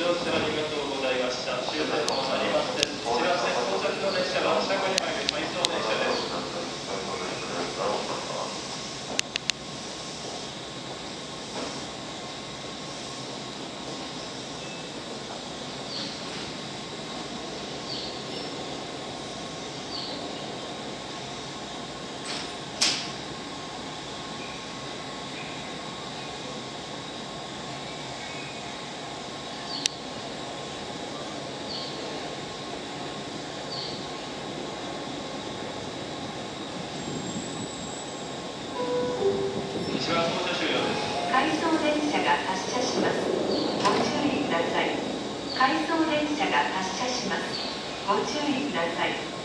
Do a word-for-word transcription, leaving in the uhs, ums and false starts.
乗車ありがとうございました。終点となります。千葉線到着の列車は車庫に入る回送電車です。 回送電車が発車します。ご注意ください。回送電車が発車します。ご注意ください。